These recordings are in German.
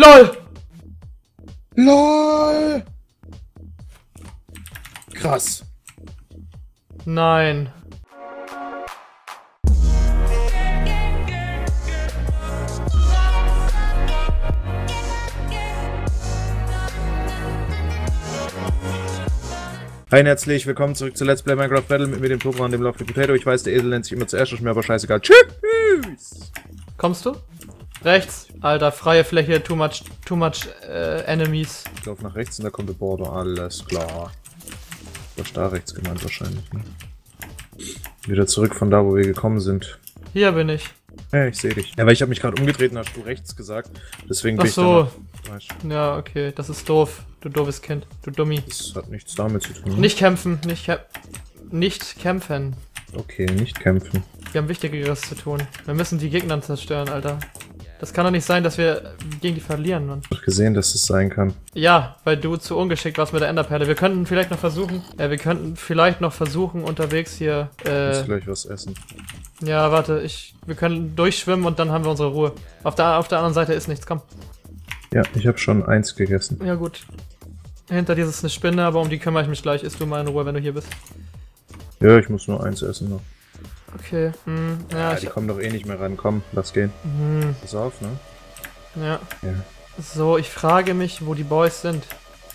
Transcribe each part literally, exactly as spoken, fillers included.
LOL! LOL! Krass. Nein. Hi und herzlich willkommen zurück zu Let's Play Minecraft Battle mit mir, dem Tobra und dem Lovely Potato. Ich weiß, der Esel nennt sich immer zuerst, ist mir aber scheißegal. Tschüss! Kommst du? Rechts? Alter, freie Fläche, too much, too much äh, enemies. Ich laufe nach rechts und da kommt der Border, alles klar. Was da rechts gemeint wahrscheinlich, ne? Wieder zurück von da, wo wir gekommen sind. Hier bin ich. Ja, ich sehe dich. Ja, weil ich habe mich gerade umgedreht und hast du rechts gesagt. Deswegen bin Ach so. ich da noch, Ja, okay, das ist doof. Du doofes Kind. Du Dummi. das hat nichts damit zu tun. Nicht kämpfen, nicht kämpfen. Nicht kämpfen. Okay, nicht kämpfen. Wir haben Wichtigeres zu tun. Wir müssen die Gegner zerstören, Alter. Das kann doch nicht sein, dass wir gegen die verlieren, Mann. Ich hab gesehen, dass es sein kann. Ja, weil du zu ungeschickt warst mit der Enderperle. Wir könnten vielleicht noch versuchen, äh, wir könnten vielleicht noch versuchen, unterwegs hier, Ich muss äh, gleich was essen. ja, warte, ich, wir können durchschwimmen und dann haben wir unsere Ruhe. Auf der, auf der anderen Seite ist nichts, komm. Ja, ich habe schon eins gegessen. Ja, gut. Hinter dir ist eine Spinne, aber um die kümmere ich mich gleich. Isst du mal in Ruhe, wenn du hier bist. Ja, ich muss nur eins essen noch. Okay, hm, ja, Ja, ich, die kommen doch eh nicht mehr ran. Komm, lass gehen. hm, Pass auf, ne? ja. Ja. So, ich frage mich, wo die Boys sind.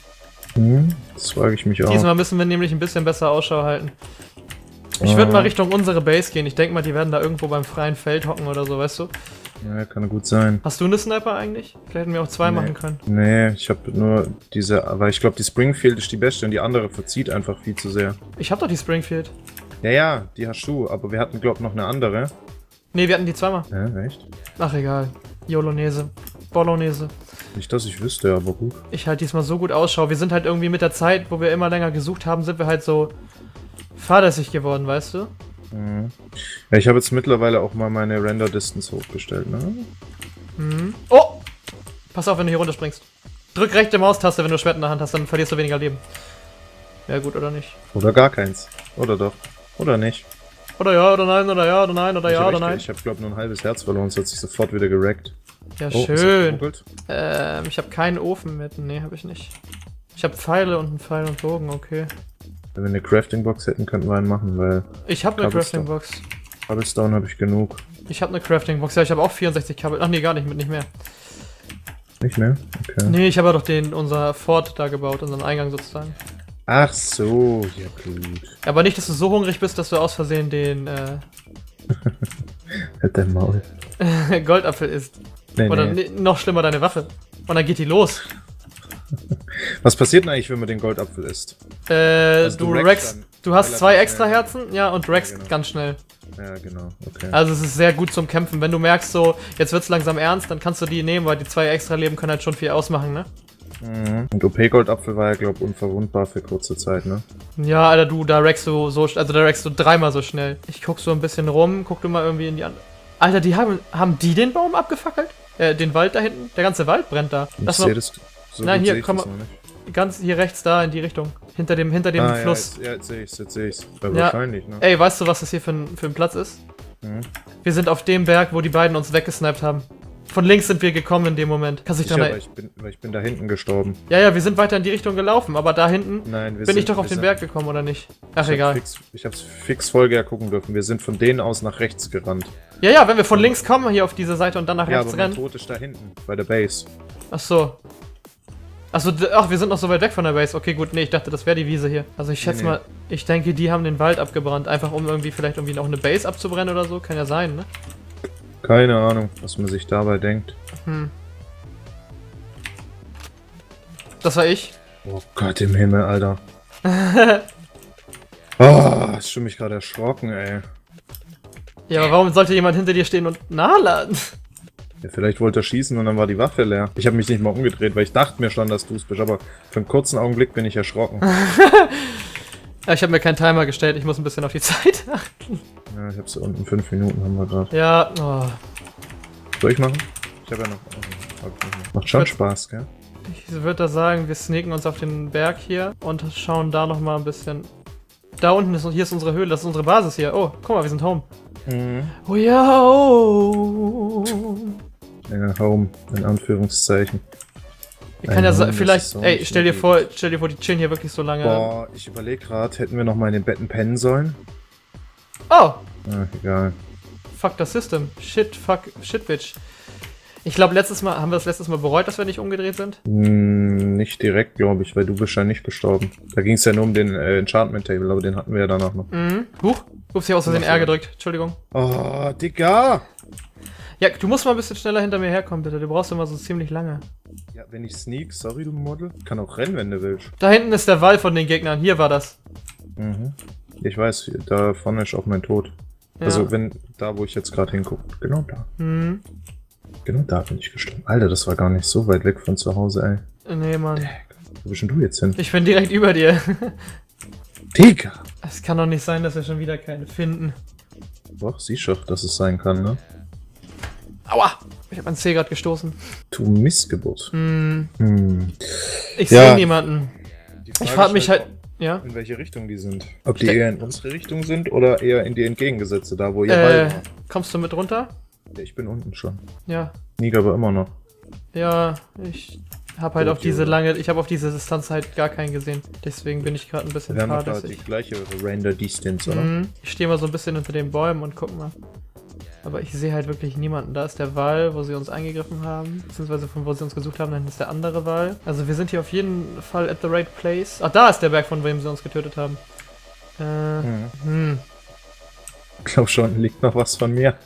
Hm, das frage ich mich auch. Diesmal müssen wir nämlich ein bisschen besser Ausschau halten. Ich Ah. würde mal Richtung unsere Base gehen. Ich denke mal, die werden da irgendwo beim freien Feld hocken oder so, weißt du? Ja, kann gut sein. Hast du eine Sniper eigentlich? Vielleicht hätten wir auch zwei Nee. machen können. Nee, ich habe nur diese, aber ich glaube, die Springfield ist die beste und die andere verzieht einfach viel zu sehr. Ich hab doch die Springfield. Ja, ja, die hast du, aber wir hatten, glaube ich, noch eine andere. Ne, wir hatten die zweimal. Ja, echt? Ach, egal. Jolonese. Bolognese. Nicht, dass ich wüsste, aber gut. Ich halt diesmal so gut Ausschau. Wir sind halt irgendwie mit der Zeit, wo wir immer länger gesucht haben, sind wir halt so fahrlässig geworden, weißt du? Mhm. Ja, ich habe jetzt mittlerweile auch mal meine Render Distance hochgestellt, ne? Mhm. Oh! Pass auf, wenn du hier runterspringst. Drück rechte Maustaste, wenn du Schwert in der Hand hast, dann verlierst du weniger Leben. Ja, gut, oder nicht? Oder gar keins. Oder doch. Oder nicht. Oder ja, oder nein, oder ja, oder nein, oder ich ja, hab oder echt, nein. Ich habe, glaube nur ein halbes Herz verloren, es hat sich sofort wieder gerackt. Ja, Oh, ist das schön. geruckelt? Ähm, ich habe keinen Ofen mit. Nee, habe ich nicht. Ich habe Pfeile und einen Pfeil und Bogen, okay. Wenn wir eine Crafting Box hätten, könnten wir einen machen, weil Ich habe eine Cobblestone. Crafting Box. Cobblestone habe ich genug. Ich habe eine Crafting Box. Ja, ich habe auch vierundsechzig Kabel. Ach nee, gar nicht mit, nicht mehr. Nicht mehr? Okay. Nee, ich habe ja doch den, unser Fort da gebaut, unseren Eingang sozusagen. Ach so, ja gut. Aber nicht, dass du so hungrig bist, dass du aus Versehen den äh, Halt dein Maul. Goldapfel isst. Nee, Oder nee. ne- noch schlimmer, deine Waffe. Und dann geht die los. Was passiert denn eigentlich, wenn man den Goldapfel isst? Äh, Also du du Rex, rackst dann du hast relativ zwei schnell. extra Herzen, ja, und Rex Ja, genau. ganz schnell. Ja, genau, okay. Also es ist sehr gut zum Kämpfen. Wenn du merkst, so, jetzt wird's langsam ernst, dann kannst du die nehmen, weil die zwei extra Leben können halt schon viel ausmachen, ne? Mhm. Und O P-Goldapfel war ja, glaube ich, unverwundbar für kurze Zeit, ne? Ja, Alter, du, da Rex du so, also da Rex du dreimal so schnell. Ich guck so ein bisschen rum, guck du mal irgendwie in die andere. Alter, die haben, haben die den Baum abgefackelt? Äh, den Wald da hinten? Der ganze Wald brennt da. Ich Lass sehe mal, das so Nein, gut hier, seh ich komm das mal. noch nicht. ganz hier rechts da in die Richtung. Hinter dem, hinter dem Ah, Fluss. Ja, jetzt, ja, jetzt sehe ich's, jetzt sehe ich's. Ja, Ja. wahrscheinlich, ne? Ey, weißt du, was das hier für ein, für ein Platz ist? Mhm. Wir sind auf dem Berg, wo die beiden uns weggesniped haben. Von links sind wir gekommen in dem Moment. Kannst du dich Ich, dran aber erinnern? ich, bin, weil ich bin da hinten gestorben. Ja, ja, wir sind weiter in die Richtung gelaufen, aber da hinten Nein, wir bin sind, ich doch auf wir den sind, Berg gekommen, oder nicht? Ach, ich egal. Hab fix, ich hab's fix Folge gucken dürfen. Wir sind von denen aus nach rechts gerannt. Ja, ja, wenn wir von links kommen, hier auf diese Seite und dann nach Ja, rechts aber mein rennen. Tod ist da hinten, bei der Base. Ach so. Achso, ach, wir sind noch so weit weg von der Base. Okay, gut, nee, ich dachte, das wäre die Wiese hier. Also ich schätze Nee, nee. mal, ich denke, die haben den Wald abgebrannt. Einfach um irgendwie vielleicht irgendwie noch eine Base abzubrennen oder so. Kann ja sein, ne? Keine Ahnung, was man sich dabei denkt. Hm. Das war ich. Oh Gott im Himmel, Alter. Oh, hast du mich gerade erschrocken, ey. Ja, aber warum sollte jemand hinter dir stehen und nachladen? Ja, vielleicht wollte er schießen und dann war die Waffe leer. Ich habe mich nicht mal umgedreht, weil ich dachte mir schon, dass du es bist, aber für einen kurzen Augenblick bin ich erschrocken. Ja, ich habe mir keinen Timer gestellt, ich muss ein bisschen auf die Zeit achten. Ja, ich habe so unten fünf Minuten haben wir gerade. Ja, oh. Soll ich machen? Ich habe ja noch. Oh, hab ich noch. Macht schon Wird- Spaß, gell? Ich würde da sagen, wir sneaken uns auf den Berg hier und schauen da nochmal ein bisschen. Da unten ist, hier ist unsere Höhle, das ist unsere Basis hier. Oh, guck mal, wir sind home. Mhm. Oh ja, oh. Ja, Home, in Anführungszeichen. Ich kann ja sa- vielleicht, so ey, stell dir vor, stell dir vor, die chillen hier wirklich so lange. Boah, ich überlege gerade, hätten wir noch mal in den Betten pennen sollen? Oh! Ah, egal. Fuck das System. Shit, fuck, shit, bitch. Ich glaube, letztes Mal, haben wir das letztes Mal bereut, dass wir nicht umgedreht sind? Hm, nicht direkt, glaube ich, weil du bist ja nicht gestorben. Da ging es ja nur um den äh, Enchantment Table, aber den hatten wir ja danach noch. Mhm. Huch, ups, hier aus Versehen R gedrückt. Entschuldigung. Oh, Digga! Ja, du musst mal ein bisschen schneller hinter mir herkommen, bitte. Du brauchst immer so ziemlich lange. Ja, wenn ich sneak, sorry, du Model. Kann auch rennen, wenn du willst. Da hinten ist der Wall von den Gegnern. Hier war das. Mhm. Ich weiß, da vorne ist auch mein Tod. Ja. Also, wenn, da wo ich jetzt gerade hingucke. Genau da. Mhm. Genau da bin ich gestorben. Alter, das war gar nicht so weit weg von zu Hause, ey. Nee, Mann. Wo bist denn du jetzt hin? Ich bin direkt über dir. Digga! Es kann doch nicht sein, dass wir schon wieder keine finden. Doch, siehst doch, dass es sein kann, ne? Aua! Ich hab mein C gerade gestoßen. Du Missgeburt. Hm. Hm. Ich Ja. sehe niemanden. Die Ich Frage frage ist mich halt... Ja? in welche Richtung die sind. Ob die Ste- eher in unsere Richtung sind oder eher in die entgegengesetzte, da wo ihr Äh, Wald war. kommst du mit runter? Ja, ich bin unten schon. Ja. Sneak aber immer noch. Ja, ich hab halt Oh, auf diese Junge. lange... Ich habe auf diese Distanz halt gar keinen gesehen. Deswegen bin ich gerade ein bisschen Wir haben doch da die fahrlässig. gleiche Render Distance, oder? Mhm. Ich stehe mal so ein bisschen hinter den Bäumen und guck mal. Aber ich sehe halt wirklich niemanden. Da ist der Wall, wo sie uns angegriffen haben. Beziehungsweise von wo sie uns gesucht haben, dann ist der andere Wall. Also wir sind hier auf jeden Fall at the right place. Ach, da ist der Berg, von wem sie uns getötet haben. Äh, Mhm. hm. Ich glaube schon, liegt noch was von mir.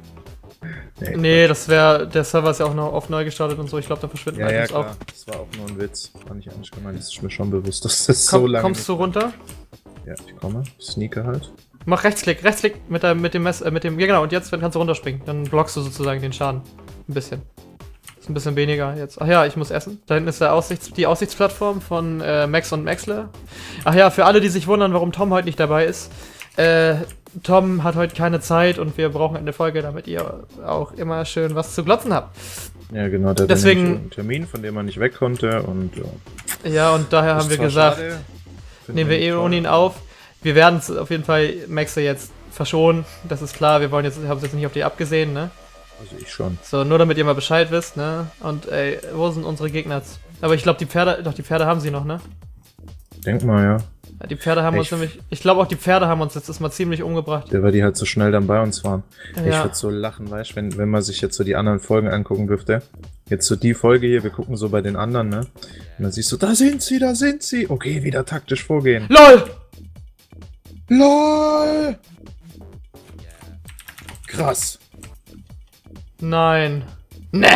nee, Nee, das wäre... Der Server ist ja auch noch oft neu gestartet und so. Ich glaube, da verschwinden Ja, ja, Items klar. auch. Das war auch nur ein Witz. War nicht ernst gemeint. Das ist mir schon bewusst, dass das Komm, so lange kommst du runter? nicht... Ja, ich komme. Sneaker halt. Mach Rechtsklick, Rechtsklick mit, der, mit dem Mess, äh, mit dem, ja genau, und jetzt kannst du runterspringen. Dann blockst du sozusagen den Schaden. Ein bisschen. Ist ein bisschen weniger jetzt. Ach ja, ich muss essen. Da hinten ist der Aussichts, die Aussichtsplattform von äh, Max und Maxle. Ach ja, für alle, die sich wundern, warum Tom heute nicht dabei ist. Äh, Tom hat heute keine Zeit und wir brauchen eine Folge, damit ihr auch immer schön was zu glotzen habt. Ja, genau. Der Deswegen- hatte nämlich einen Termin, von dem man nicht weg konnte und... Ja, Ja, und daher ist haben wir zwar gesagt, schade, find nehmen wir ich eh toll. ohne ihn auf. Wir werden es auf jeden Fall Maxe jetzt verschonen. Das ist klar, wir wollen jetzt, haben es jetzt nicht auf die abgesehen, ne? Also ich schon. So, nur damit ihr mal Bescheid wisst, ne? Und ey, wo sind unsere Gegner? Aber ich glaube, die Pferde, doch, die Pferde haben sie noch, ne? Denk mal, ja. Ja, die Pferde haben Ich- uns nämlich, ich glaube auch die Pferde haben uns jetzt mal ziemlich umgebracht. Der, weil die halt so schnell dann bei uns waren. Ich Ja. würde so lachen, weißt du, wenn, wenn man sich jetzt so die anderen Folgen angucken dürfte. Jetzt so die Folge hier, wir gucken so bei den anderen, ne? Und dann siehst du, da sind sie, da sind sie. Okay, wieder taktisch vorgehen. LOL! LOL! Krass. Nein. Ne!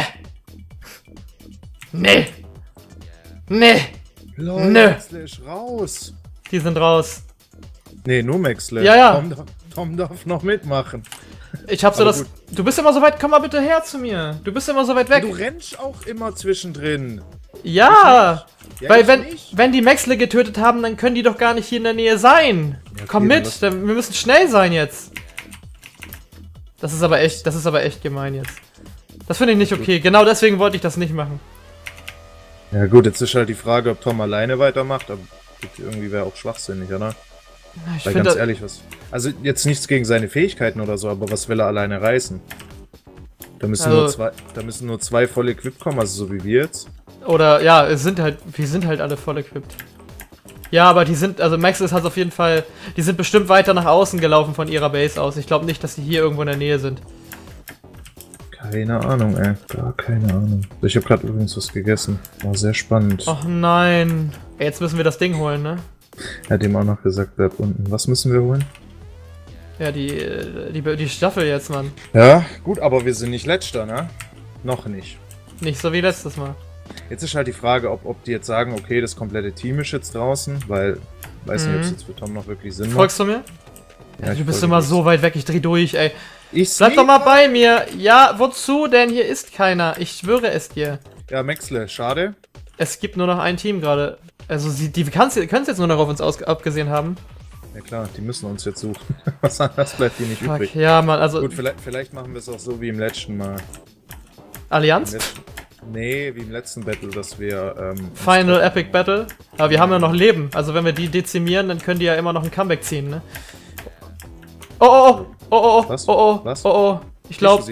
Ne! Ne! LOL, Nö. Maxle ist raus. Die sind raus. Nee, nur Maxle. Ja, ja. Tom, darf- Tom darf noch mitmachen. Ich hab so Aber das. Du bist immer so weit, komm mal bitte her zu mir. Du bist immer so weit weg. Du rennst auch immer zwischendrin. Ja! Ja, Weil ich wenn, nicht. wenn die Maxle getötet haben, dann können die doch gar nicht hier in der Nähe sein. Ja, okay, Komm dann mit, lass- dann, wir müssen schnell sein jetzt. Das ist aber echt, das ist aber echt gemein jetzt. Das finde ich nicht okay. Genau deswegen wollte ich das nicht machen. Ja gut, jetzt ist halt die Frage, ob Tom alleine weitermacht, aber gut, irgendwie wäre auch schwachsinnig, oder? Ich Weil finde, ganz ehrlich, was... Also jetzt nichts gegen seine Fähigkeiten oder so, aber was will er alleine reißen? Da müssen, Also- nur, zwei, da müssen nur zwei voll equipped kommen, also so wie wir jetzt. oder ja, es sind halt, wir sind halt alle voll equipped. Ja, aber die sind, also Max ist halt auf jeden Fall, die sind bestimmt weiter nach außen gelaufen von ihrer Base aus. Ich glaube nicht, dass die hier irgendwo in der Nähe sind. Keine Ahnung, ey. Gar keine Ahnung. Ich habe gerade übrigens was gegessen. War sehr spannend. Och nein. Ey, jetzt müssen wir das Ding holen, ne? Er hat ihm auch noch gesagt, bleib unten. Was müssen wir holen? Ja, die, äh, die, die Staffel jetzt, Mann. Ja, gut, aber wir sind nicht letzter, ne? Noch nicht. Nicht so wie letztes Mal. Jetzt ist halt die Frage, ob, ob die jetzt sagen, okay, das komplette Team ist jetzt draußen, weil, weiß nicht, ob es jetzt für Tom noch wirklich Sinn macht. Folgst du mir? Ja, Ja, ich du bist folge immer dir. so weit weg, ich dreh durch, ey. Ich Bleib doch sneak- mal bei mir. Ja, wozu denn? Hier ist keiner. Ich schwöre es dir. Ja, Maxle, schade. Es gibt nur noch ein Team gerade. Also, sie, die können es jetzt nur noch auf uns aus, abgesehen haben. Ja klar, die müssen uns jetzt suchen. Was anderes bleibt hier nicht Fuck, übrig. ja, Mann, also, Gut, vielleicht, vielleicht machen wir es auch so wie im letzten Mal. Im Allianz? letzten, nee, wie im letzten Battle, dass wir, ähm... Final Epic Battle. Aber wir haben ja noch Leben. Also, wenn wir die dezimieren, dann können die ja immer noch ein Comeback ziehen, ne? Oh, oh, oh, oh, oh, Was? oh, oh, Was? oh, oh. Ich Siehst glaube, du sie?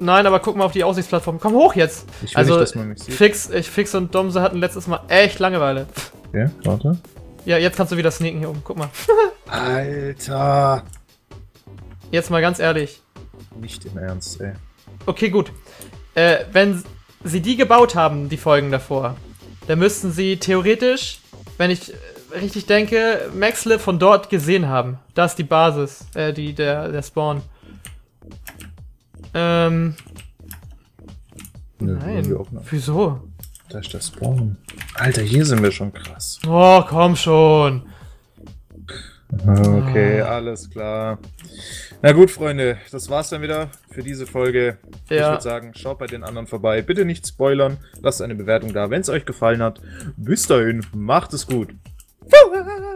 Nein, aber guck mal auf die Aussichtsplattform. Komm hoch jetzt. Ich will also, nicht, dass man mich sieht. Fix, ich, Fix und Domse hatten letztes Mal echt Langeweile. Ja, warte. Ja, jetzt kannst du wieder sneaken hier oben. Guck mal. Alter. Jetzt mal ganz ehrlich. Nicht im Ernst, ey. Okay, gut. Äh, wenn sie die gebaut haben, die Folgen davor, dann müssten sie theoretisch, wenn ich richtig denke, Maxlip von dort gesehen haben. Da ist die Basis, äh, die, der, der Spawn. Ähm. Nö, Nein. wir auch noch. Wieso? Da ist der Spawn. Alter, hier sind wir schon krass. Oh, komm schon. Okay, alles klar. Na gut, Freunde, das war's dann wieder für diese Folge. Ich Ja. würde sagen, schaut bei den anderen vorbei. Bitte nicht spoilern. Lasst eine Bewertung da, wenn es euch gefallen hat. Bis dahin, macht es gut.